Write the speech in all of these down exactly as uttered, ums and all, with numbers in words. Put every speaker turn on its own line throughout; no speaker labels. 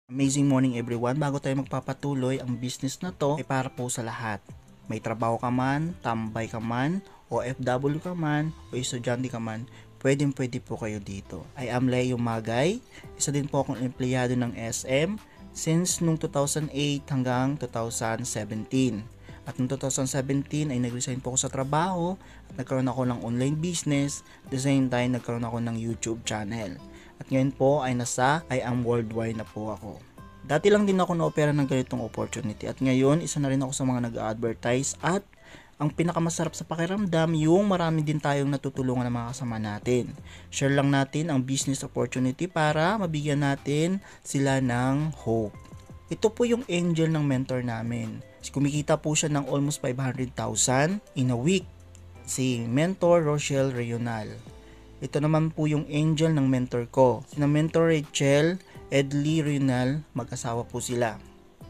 Amazing morning everyone. Bago tayo magpapatuloy, ang business na to ay para po sa lahat. May trabaho ka man, tambay ka man, O F W ka man, o estudyante ka man, pwedeng pwede po kayo dito. I am Leo Magay. Isa din po akong empleyado ng S M since nung two thousand eight hanggang two thousand seventeen. At noong two thousand seventeen ay nag-resign po ako sa trabaho at nagkaroon ako ng online business. At the same time, nagkaroon ako ng YouTube channel. At ngayon po ay nasa I A M Worldwide na po ako. Dati lang din ako na-opera ng ganitong opportunity at ngayon isa na rin ako sa mga nag-advertise at ang pinakamasarap sa pakiramdam yung marami din tayong natutulungan ng mga kasama natin. Share lang natin ang business opportunity para mabigyan natin sila ng hope. Ito po yung angel ng mentor namin. Kumikita po siya ng almost five hundred thousand in a week. Si Mentor Rochelle Reyonal. Ito naman po yung angel ng mentor ko. Si Mentor Rachel Edley Reyonal, mag-asawa po sila.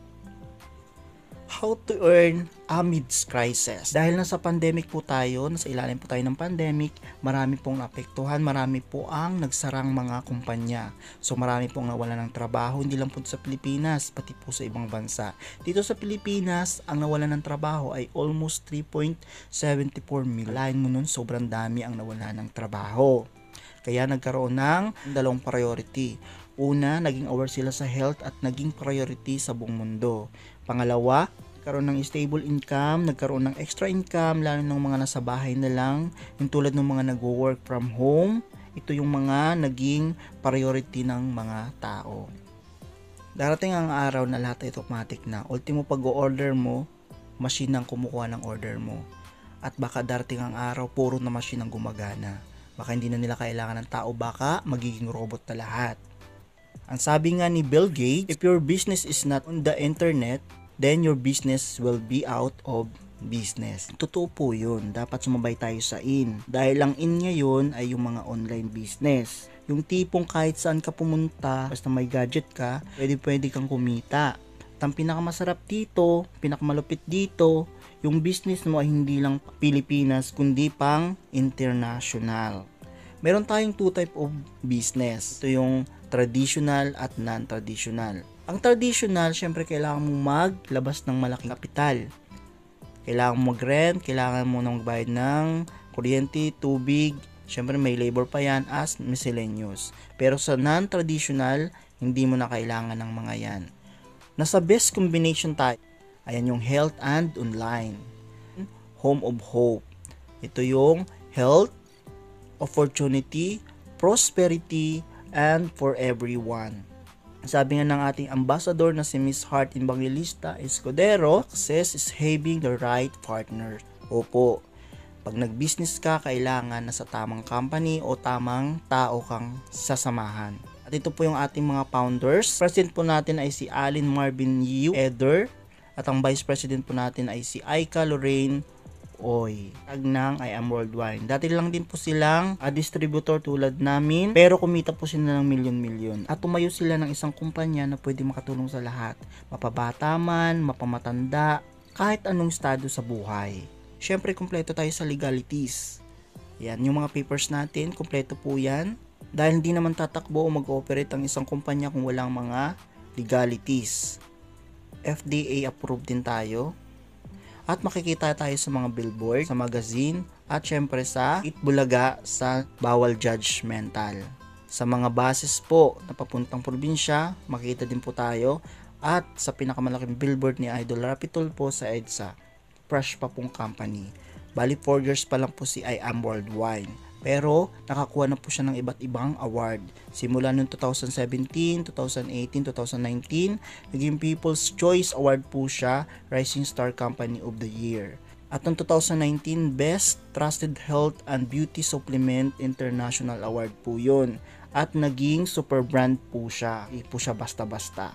How to earn amidst crisis. Dahil nasa pandemic po tayo, nasa ilalim po tayo ng pandemic, marami pong naapektuhan, marami po ang nagsarang mga kumpanya. So marami pong nawalan ng trabaho, hindi lang po sa Pilipinas, pati po sa ibang bansa. Dito sa Pilipinas, ang nawalan ng trabaho ay almost three point seven four million. Lain mo nun, sobrang dami ang nawalan ng trabaho. Kaya nagkaroon ng dalawang priority. Una, naging aware sila sa health at naging priority sa buong mundo. Pangalawa, nagkaroon ng stable income, nagkaroon ng extra income, lalo ng mga nasa bahay na lang, yung tulad ng mga nag-work from home. Ito yung mga naging priority ng mga tao. Darating ang araw na lahat ay automatic na. Ultimo pag-o-order mo, machine ang kumukuha ng order mo. At baka darating ang araw, puro na machine ang gumagana. Baka hindi na nila kailangan ng tao, baka magiging robot na lahat. Ang sabi nga ni Bill Gates, if your business is not on the internet, then your business will be out of business. Totoo po yun. Dapat sumabay tayo sa in. Dahil ang in ngayon ay yung mga online business. Yung tipong kahit saan ka pumunta, basta may gadget ka, pwede pwede kang kumita. At ang pinakamasarap dito, pinakamalupit dito, yung business mo ay hindi lang Pilipinas, kundi pang international. Meron tayong two type of business. Ito yung traditional at non-traditional. Ang traditional, syempre kailangan mong maglabas ng malaking kapital. Kailangan mo mag-rent, kailangan mo nang magbayad ng kuryente, tubig, syempre may labor pa yan as miscellaneous. Pero sa non-traditional, hindi mo na kailangan ng mga yan. Nasa best combination tayo. Ayan yung health and online. Home of hope. Ito yung health, opportunity, prosperity, and for everyone. Sabi nga ng ating ambassador na si Miss Heart Evangelista Escudero, success is having the right partner. Opo, pag nag-business ka, kailangan na sa tamang company o tamang tao kang sasamahan. At ito po yung ating mga founders. President po natin ay si Alin Marvin Yu Eder at ang Vice President po natin ay si Aika Lorraine Oy, tag ng I A M Worldwide. Dati lang din po silang a distributor tulad namin, pero kumita po sila ng milyon-milyon. At tumayo sila ng isang kumpanya na pwede makatulong sa lahat. Mapabata man, mapamatanda, kahit anong estado sa buhay. Syempre, kumpleto tayo sa legalities. Yan, yung mga papers natin, kumpleto po yan. Dahil hindi naman tatakbo o mag-ooperate ang isang kumpanya kung walang mga legalities. F D A approved din tayo. At makikita tayo sa mga billboard, sa magazine, at syempre sa Itbulaga sa bawal judgmental. Sa mga buses po na papuntang probinsya, makikita din po tayo. At sa pinakamalaking billboard ni Idol Rapitol po sa EDSA. Fresh pa pong company. Bali four years pa lang po si I A M Worldwide. Pero nakakuha na po siya ng iba't ibang award. Simula noong two thousand seventeen, two thousand eighteen, two thousand nineteen, naging People's Choice Award po siya, Rising Star Company of the Year. At noong two thousand nineteen, Best Trusted Health and Beauty Supplement International Award po yun. At naging super brand po siya. Hindi po siya basta-basta.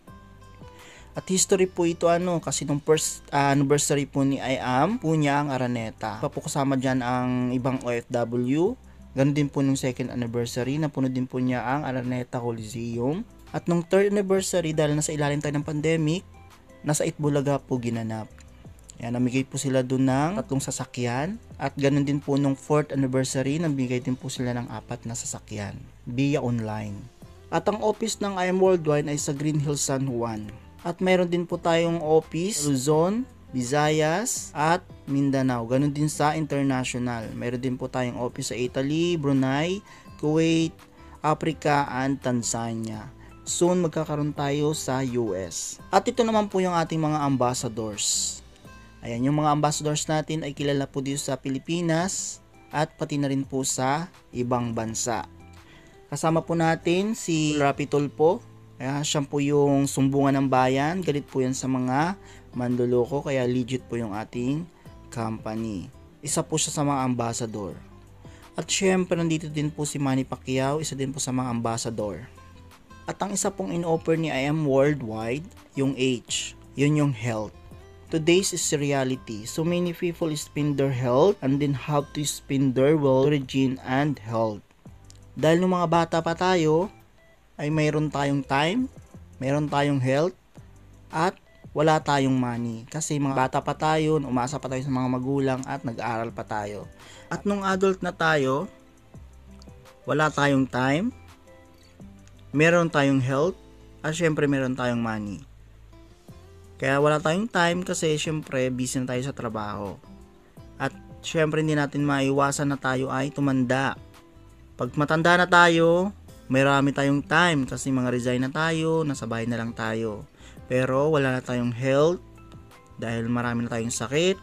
At history po ito ano, kasi nung first uh, anniversary po ni I A M, po niya ang Araneta. Pa po kasama dyan ang ibang O F W. Ganun din po nung second anniversary, napuno din po niya ang Araneta Coliseum. At nung third anniversary, dahil nasa ilalim tayo ng pandemic, nasa Itbulaga po ginanap. Yan, namigay po sila doon ng tatlong sasakyan. At ganun din po nung fourth anniversary, namigay din po sila ng apat na sasakyan via online. At ang office ng I A M Worldwide ay sa Green Hills, San Juan. At mayroon din po tayong office sa Luzon, Visayas, at Mindanao. Ganon din sa international. Mayroon din po tayong office sa Italy, Brunei, Kuwait, Africa, and Tanzania. Soon magkakaroon tayo sa U S. At ito naman po yung ating mga ambassadors. Ayan, yung mga ambassadors natin ay kilala po dito sa Pilipinas at pati na rin po sa ibang bansa. Kasama po natin si Rapitol po. Kaya siya po yung sumbungan ng bayan. Galit po yan sa mga manluloko. Kaya legit po yung ating company. Isa po siya sa mga ambassador. At syempre nandito din po si Manny Pacquiao. Isa din po sa mga ambassador. At ang isa pong in-offer ni I A M Worldwide, yung H. Yun yung health. Today's is reality. So many people spend their health and then have to spend their wealth, origin, and health. Dahil nung mga bata pa tayo, ay mayroon tayong time, mayroon tayong health, at wala tayong money. Kasi mga bata pa tayo, umasa pa tayo sa mga magulang at nag-aaral pa tayo. At nung adult na tayo, wala tayong time, meron tayong health, at syempre meron tayong money. Kaya wala tayong time kasi syempre busy na tayo sa trabaho. At syempre hindi natin maiwasan na tayo ay tumanda. Pag matanda na tayo, marami tayong time kasi mga resign na tayo, nasa bahay na lang tayo. Pero wala na tayong health dahil marami na tayong sakit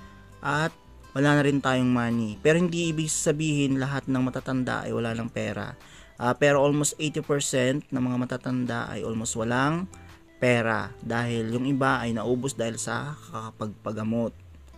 at wala na rin tayong money. Pero hindi ibig sabihin lahat ng matatanda ay wala ng pera. Uh, pero almost eighty percent ng mga matatanda ay almost walang pera dahil yung iba ay naubos dahil sa kakapagpagamot.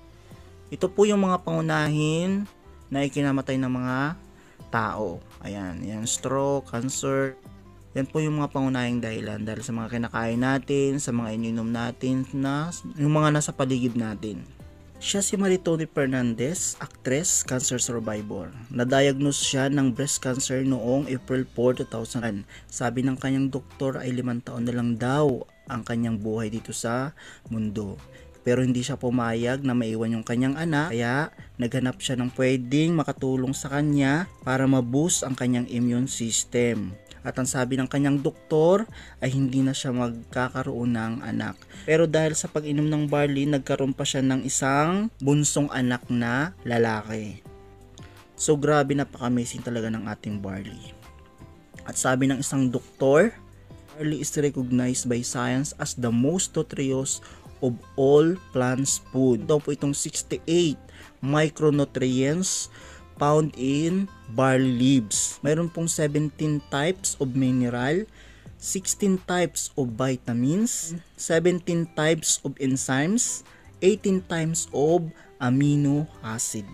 Ito po yung mga pangunahin na ikinamatay ng mga tao. Ayan, yan stroke, cancer. Yan po yung mga pangunahing dahilan dahil sa mga kinakain natin, sa mga ininom natin, na, yung mga nasa paligid natin. Siya si Maritoni Fernandez, actress, cancer survivor. Na-diagnose siya ng breast cancer noong April fourth, two thousand. Sabi ng kanyang doktor ay limang taon na lang daw ang kanyang buhay dito sa mundo. Pero hindi siya pumayag na maiwan yung kanyang anak, kaya naghanap siya ng pwedeng makatulong sa kanya para ma-boost ang kanyang immune system. At ang sabi ng kanyang doktor ay hindi na siya magkakaroon ng anak. Pero dahil sa pag-inom ng barley, nagkaroon pa siya ng isang bunsong anak na lalaki. So grabe, napaka-amazing talaga ng ating barley. At sabi ng isang doktor, barley is recognized by science as the most nutritious of all plants food. Ito po itong sixty-eight micronutrients found in barley leaves. Mayroon pong seventeen types of mineral, sixteen types of vitamins, seventeen types of enzymes, eighteen types of amino acid.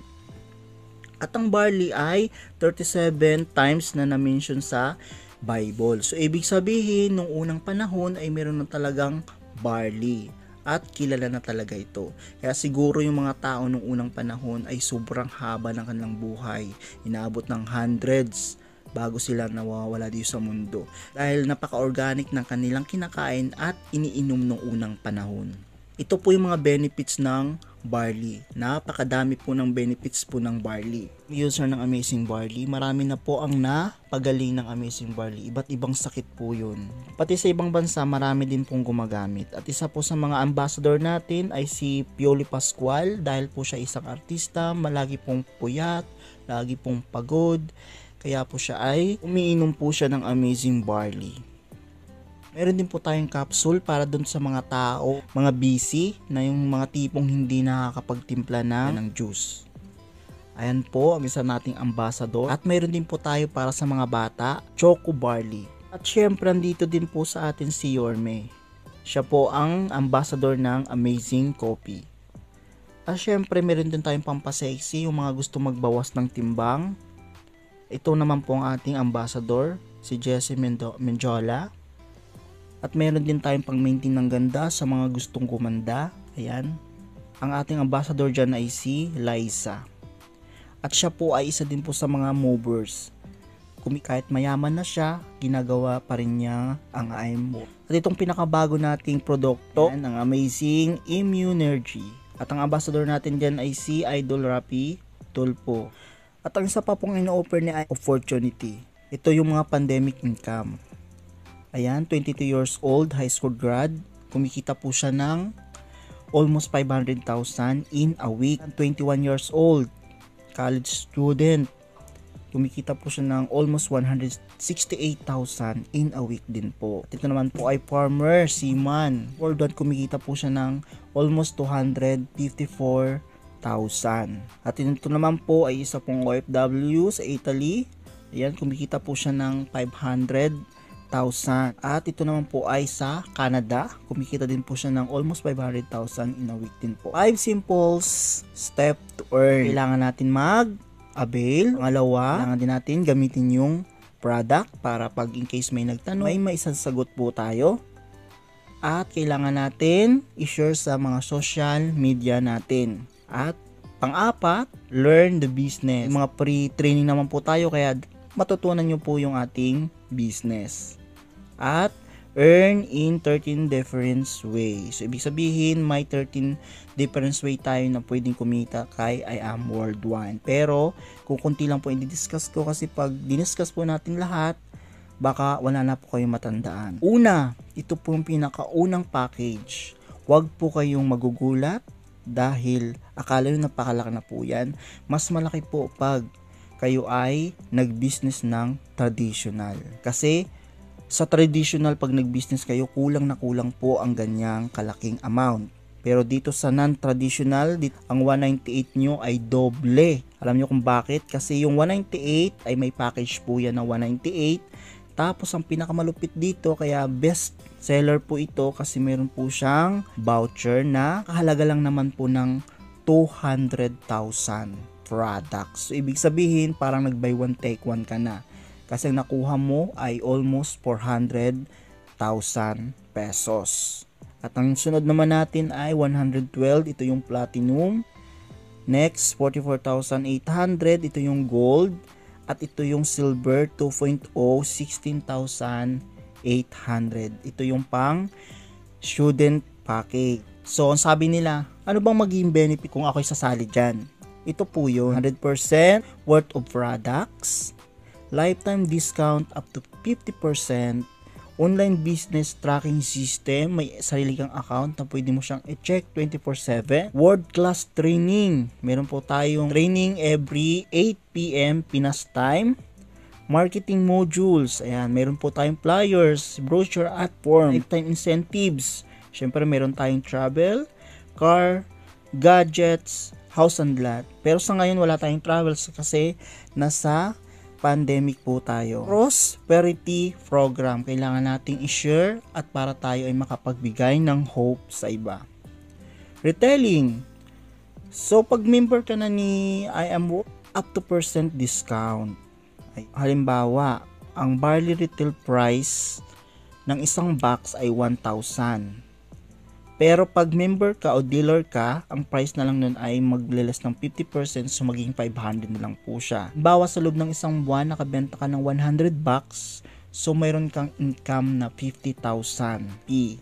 At ang barley ay thirty-seven times na na-mention sa Bible. So ibig sabihin, nung unang panahon ay meron na talagang barley. At kilala na talaga ito. Kaya siguro yung mga tao nung unang panahon ay sobrang haba ng kanilang buhay. Inaabot ng hundreds bago sila nawawala dito sa mundo. Dahil napaka-organic ng kanilang kinakain at iniinom nung unang panahon. Ito po yung mga benefits ng barley. Napakadami po ng benefits po ng barley. User ng Amazing Barley, marami na po ang napagaling ng Amazing Barley. Iba't ibang sakit po yun. Pati sa ibang bansa, marami din pong gumagamit. At isa po sa mga ambassador natin ay si Pioli Pascual dahil po siya isang artista, malagi pong puyat, lagi pong pagod. Kaya po siya ay umiinom po siya ng Amazing Barley. Meron din po tayong capsule para dun sa mga tao, mga busy, na yung mga tipong hindi nakakapagtimpla na ng juice. Ayan po ang isa nating ambassador. At meron din po tayo para sa mga bata, Choco Barley. At syempre dito din po sa atin si Yorme. Siya po ang ambassador ng Amazing Coffee. At syempre meron din tayong pampasexy, yung mga gusto magbawas ng timbang. Ito naman po ang ating ambassador, si Jessie Mendo- Menjola. At meron din tayong pang-maintain ng ganda sa mga gustong gumanda. Ayan. Ang ating ambassador dyan ay si Liza. At siya po ay isa din po sa mga movers. Kung kahit mayaman na siya, ginagawa pa rin niya ang I A M. At itong pinakabago nating produkto, ang Amazing Immunergy. At ang ambassador natin dyan ay si Idol Rapi Tulpo. At ang isa pa pong ino-offer ni Opportunity. Ito yung mga pandemic income. Ayan, twenty-two years old, high school grad. Kumikita po siya ng almost five hundred thousand in a week. twenty-one years old, college student. Kumikita po siya ng almost one hundred sixty-eight thousand in a week din po. At ito naman po ay farmer, seaman. Worldwide kumikita po siya ng almost two hundred fifty-four thousand. At ito naman po ay isa pong O F W sa Italy. Ayan, kumikita po siya ng five hundred thousand. At ito naman po ay sa Canada. Kumikita din po siya ng almost five hundred thousand in a week din po. five simple step to earn. Kailangan natin mag avail. Pangalawa, kailangan din natin gamitin yung product para pag in case may nagtanong, may maisasagot po tayo. At kailangan natin i-share sa mga social media natin. At pang-apat, learn the business. Yung mga pre-training naman po tayo kaya matutunan nyo po yung ating business. At earn in thirteen different ways. So, ibig sabihin, may thirteen different way tayo na pwedeng kumita kay I A M Worldwide. Pero, kung kunti lang po i-discuss ko kasi pag diniscuss po natin lahat, baka wala na po kayong matandaan. Una, ito po yung pinakaunang package. Huwag po kayong magugulat dahil akala nyo napakalaki na po yan. Mas malaki po pag kayo ay nag-business ng traditional. Kasi, sa traditional, pag nag-business kayo, kulang na kulang po ang ganyang kalaking amount. Pero dito sa non-traditional, ang one ninety-eight nyo ay doble. Alam nyo kung bakit? Kasi yung one ninety-eight ay may package po yan na one ninety-eight. Tapos ang pinakamalupit dito, kaya best seller po ito kasi meron po siyang voucher na kahalaga lang naman po ng two hundred thousand products. So, ibig sabihin, parang nag-buy one take one ka na. Kasi ang nakuha mo ay almost four hundred thousand pesos. At ang sunod naman natin ay one hundred twelve. Ito yung platinum. Next, forty-four thousand eight hundred. Ito yung gold. At ito yung silver two point oh, sixteen thousand eight hundred. Ito yung pang student package. So, ang sabi nila, ano bang magiging benefit kung ako'y sasali dyan? Ito po yun. one hundred percent worth of products. Lifetime discount up to fifty percent, online business tracking system, may sarili kang account na pwede mo siyang i-check twenty-four seven, world class training, meron po tayong training every eight p m Pinas time, marketing modules, ayan, meron po tayong flyers, brochure at form, lifetime incentives, syempre meron tayong travel, car, gadgets, house and lot, pero sa ngayon wala tayong travels kasi nasa pandemic po tayo. Prosperity program. Kailangan nating i-share at para tayo ay makapagbigay ng hope sa iba. Retailing. So, pag member ka na ni I A M, up to percent discount. Ay, halimbawa, ang barley retail price ng isang box ay one thousand. Pero pag member ka o dealer ka, ang price na lang nun ay maglilas ng fifty percent, so magiging five hundred na lang po siya. Bawas sa loob ng isang buwan, nakabenta ka ng one hundred bucks, so mayroon kang income na fifty thousand. P.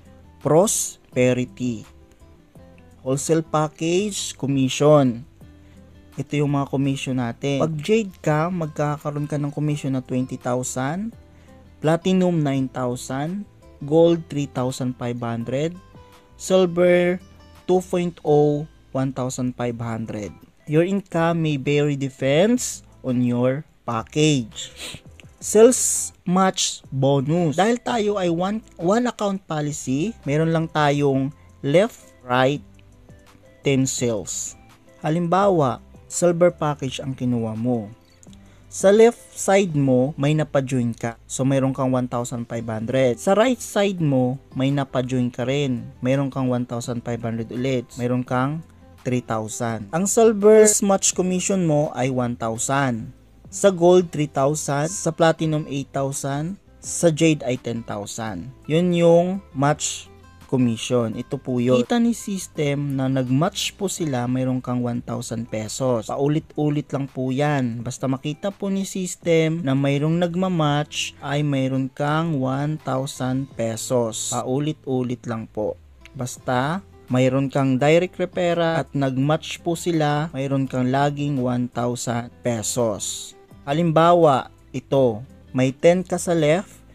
Prosperity. Wholesale package, commission. Ito yung mga commission natin. Pag jade ka, magkakaroon ka ng commission na twenty thousand, platinum nine thousand, gold three thousand five hundred, silver two point oh, one thousand five hundred. Your income may vary depends on your package. Sales match bonus. Dahil tayo ay one, one account policy, meron lang tayong left, right, ten sales. Halimbawa, silver package ang kinuha mo. Sa left side mo, may napa-join ka. So, mayroon kang one thousand five hundred. Sa right side mo, may napa-join ka rin. Mayroon kang one thousand five hundred ulit. Mayroon kang three thousand. Ang silver match commission mo ay one thousand. Sa gold, three thousand. Sa platinum, eight thousand. Sa jade ay ten thousand. Yun yung match commission. Ito po yun. Kita ni system na nag-match po sila, mayroon kang one thousand pesos. Paulit-ulit lang po yan. Basta makita po ni system na mayroong nagma-match, ay mayroon kang one thousand pesos. Paulit-ulit lang po. Basta mayroon kang direct repera at nag-match po sila, mayroon kang laging one thousand pesos. Halimbawa, ito, may ten ka sa left,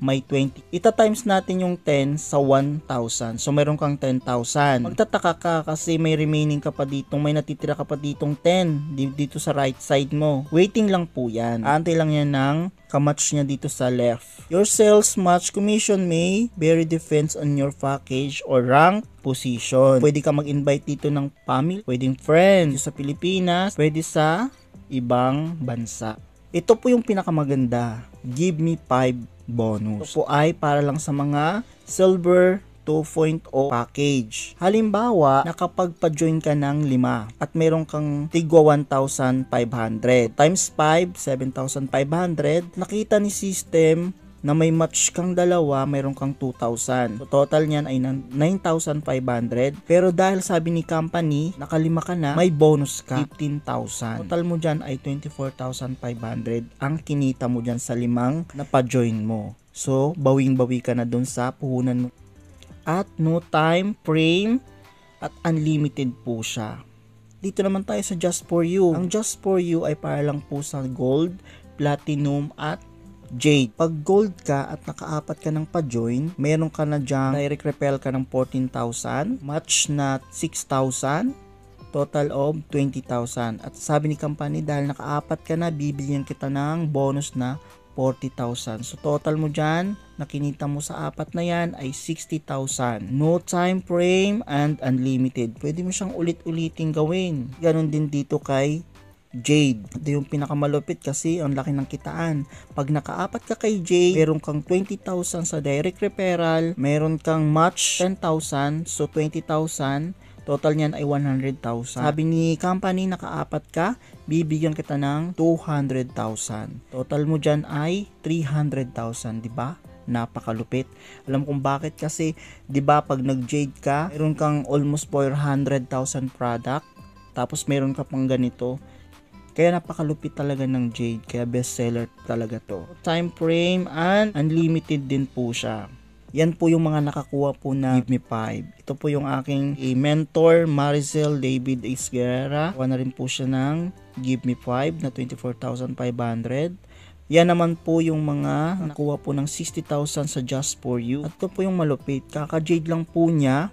may twenty. Ita times natin yung ten sa one thousand. So meron kang ten thousand. Magtataka ka kasi may remaining ka pa dito, may natitira ka pa ditong ten dito sa right side mo. Waiting lang po yan. Aantay lang yan ng kamatch niya dito sa left. Your sales match commission may vary depends on your package or rank position. Pwede ka mag-invite dito ng family, pwedeng friends sa Pilipinas, pwede sa ibang bansa. Ito po yung pinakamaganda. Give me five bonus. Ito po ay para lang sa mga silver two point oh package. Halimbawa, nakapagpa-join ka ng lima at meron kang tigwa one thousand five hundred times five, seven thousand five hundred. Nakita ni system na may match kang dalawa, meron kang two thousand. So total niyan ay nine thousand five hundred. Pero dahil sabi ni company, nakalima ka na, may bonus ka fifteen thousand. Total mo dyan ay twenty-four thousand five hundred ang kinita mo dyan sa limang napa-join mo. So bawing-bawi ka na dun sa puhunan mo. At no time frame at unlimited po siya. Dito naman tayo sa Just For You. Ang Just For You ay para lang po sa gold, platinum at jade. Pag gold ka at nakaapat ka ng pa-join, meron ka na dyan, direct repel ka ng fourteen thousand, match na six thousand, total of twenty thousand. At sabi ni company, dahil nakaapat ka na, bibigyan kita ng bonus na forty thousand. So total mo dyan, nakinita mo sa apat na yan ay sixty thousand. No time frame and unlimited. Pwede mo siyang ulit-uliting gawin. Ganon din dito kay Jade. Ito yung pinakamalupit kasi ang laki ng kitaan. Pag nakaapat ka kay Jade, meron kang twenty thousand sa direct referral, meron kang match ten thousand, so twenty thousand. Total niyan ay one hundred thousand. Sabi ni company, nakaapat ka, bibigyan kita ng two hundred thousand. Total mo dyan ay three hundred thousand, di ba? Napakalupit. Alam kung bakit kasi, di ba, pag nag-jade ka, meron kang almost four hundred thousand product, tapos meron ka pang ganito. Kaya napakalupit talaga ng Jade, kaya bestseller talaga to. Time frame and unlimited din po siya. Yan po yung mga nakakuha po na Give Me five. Ito po yung aking eh, mentor, Maricel David Esguerra. Kuha na rin po siya ng Give Me five na twenty-four thousand five hundred. Yan naman po yung mga nakuha po ng sixty thousand sa Just For You. At ito po yung malupit. Kaka-Jade lang po niya.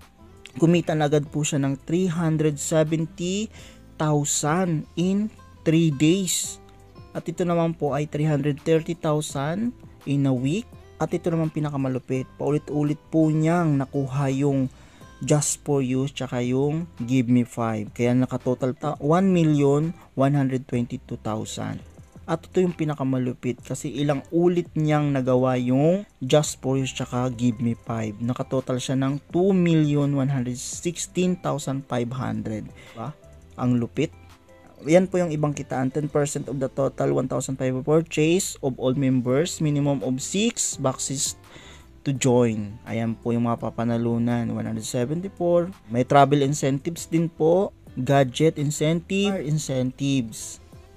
Kumita na agad po siya ng three hundred seventy thousand in three days. At ito naman po ay three hundred thirty thousand in a week. At ito naman pinakamalupit, paulit-ulit po niyang nakuha yung Just For You tsaka yung Give Me five. Kaya nakatotal one million one hundred twenty-two thousand. At ito yung pinakamalupit kasi ilang ulit niyang nagawa yung Just For You tsaka Give Me five. Nakatotal siya ng two million one hundred sixteen thousand five hundred. Diba? Ang lupit. Yan po yung ibang kitaan. Ten percent of the total one thousand five hundred purchase of all members. Minimum of six boxes to join. Ayan po yung mga papanalunan. one hundred seventy-four. May travel incentives din po. Gadget incentive. Incentives.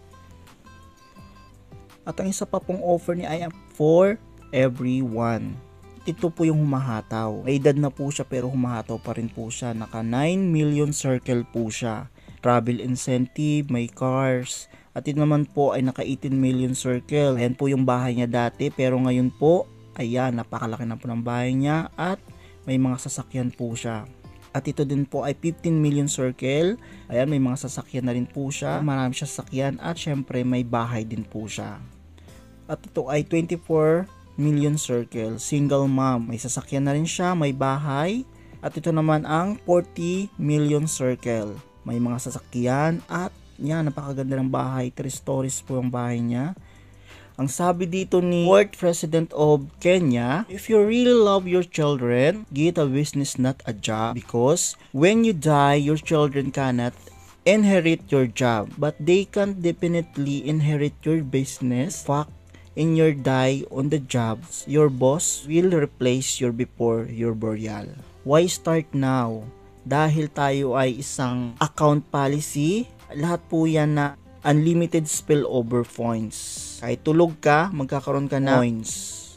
At ang isa pa pong offer ni I A M for everyone. Ito po yung humahataw. May edad na po siya pero humahataw pa rin po siya. Naka nine million circle po siya. Travel incentive, may cars. At ito naman po ay naka eighteen million circle. Ayan po yung bahay niya dati. Pero ngayon po, ayan, napakalaki na po ng bahay niya. At may mga sasakyan po siya. At ito din po ay fifteen million circle. Ayan, may mga sasakyan na rin po siya. Marami siya sasakyan. At syempre may bahay din po siya. At ito ay twenty-four million circle. Single mom. May sasakyan na rin siya. May bahay. At ito naman ang forty million circle. May mga sasakyan at yan, napakaganda ng bahay. Three stories po ang bahay niya. Ang sabi dito ni fourth President of Kenya, if you really love your children, get a business not a job. Because when you die, your children cannot inherit your job. But they can definitely inherit your business. Fact, in your die on the jobs, your boss will replace your before your burial. Why start now? Dahil tayo ay isang account policy, lahat po yan na unlimited spillover points. Kahit tulog ka, magkakaroon ka na points.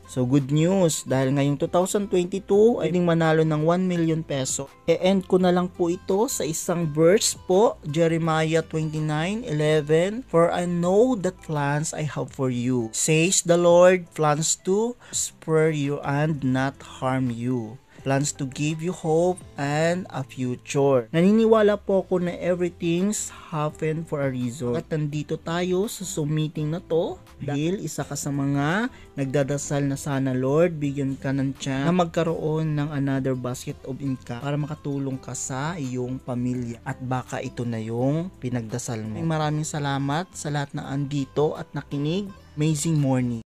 So good news, dahil ngayong two thousand twenty-two ay ding manalo ng one million peso. E-end ko na lang po ito sa isang verse po, Jeremiah twenty-nine eleven. For I know the plans I have for you, says the Lord, plans to spur you and not harm you, plans to give you hope and a future. Naniniwala po ako na everything's happen for a reason. At nandito tayo sa Zoom meeting na to dahil isa ka sa mga nagdadasal na sana, Lord, bigyan ka ng chance na magkaroon ng another basket of income para makatulong ka sa iyong pamilya. At baka ito na yung pinagdasal mo. Maraming salamat sa lahat na andito at nakinig. Amazing morning.